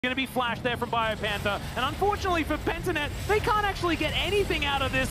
Going to be flashed there from BioPanther, and unfortunately for Pentanet, they can't actually get anything out of this.